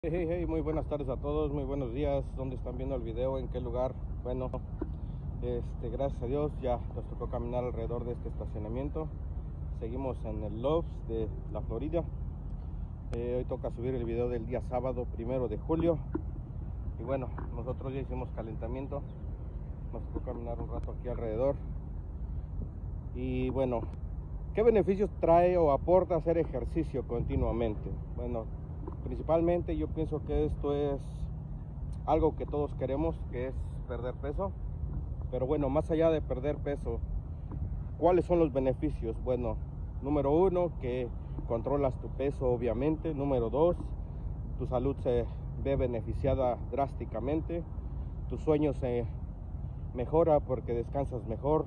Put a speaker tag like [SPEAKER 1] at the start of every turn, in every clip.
[SPEAKER 1] Hey, muy buenas tardes a todos, muy buenos días. ¿Dónde están viendo el video? ¿En qué lugar? Bueno, gracias a Dios ya nos tocó caminar alrededor de este estacionamiento. Seguimos en el Loves de la Florida. Hoy toca subir el video del día sábado 1 de julio. Y bueno, nosotros ya hicimos calentamiento. Nos tocó caminar un rato aquí alrededor. Y bueno, ¿qué beneficios trae o aporta hacer ejercicio continuamente? Bueno, principalmente yo pienso que esto es algo que todos queremos, que es perder peso. Pero bueno, más allá de perder peso, ¿cuáles son los beneficios? Bueno, número uno, que controlas tu peso, obviamente. Número dos, tu salud se ve beneficiada drásticamente. Tu sueño se mejora porque descansas mejor,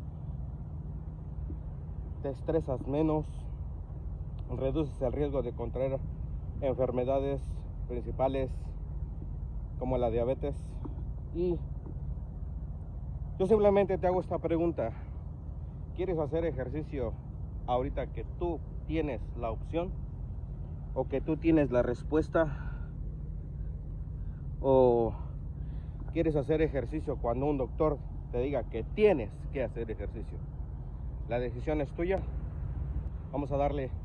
[SPEAKER 1] te estresas menos, reduces el riesgo de contraer enfermedades principales como la diabetes. Y yo simplemente te hago esta pregunta: ¿quieres hacer ejercicio ahorita que tú tienes la opción o que tú tienes la respuesta? ¿O quieres hacer ejercicio cuando un doctor te diga que tienes que hacer ejercicio? La decisión es tuya. Vamos a darle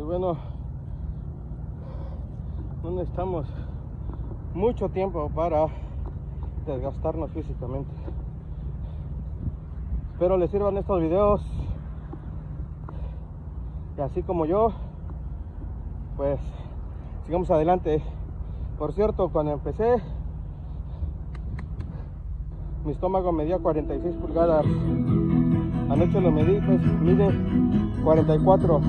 [SPEAKER 1] bueno, no necesitamos mucho tiempo para desgastarnos físicamente. Espero les sirvan estos videos y así como yo, pues sigamos adelante. Por cierto, cuando empecé, mi estómago medía 46 pulgadas. Anoche lo medí, pues mide 44.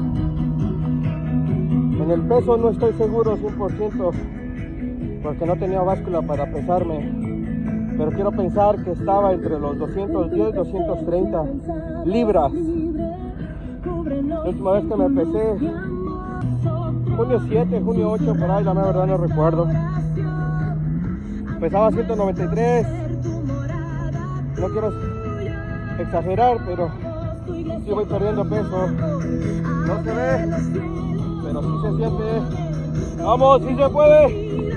[SPEAKER 1] En el peso no estoy seguro 100% porque no tenía báscula para pesarme, pero quiero pensar que estaba entre los 210 y 230 libras. La última vez que me pesé, junio 7, junio 8, por ahí, la verdad no recuerdo. Pesaba 193. No quiero exagerar, pero sí voy perdiendo peso. No se ve, pero sí se siente. ¡Vamos, sí se puede!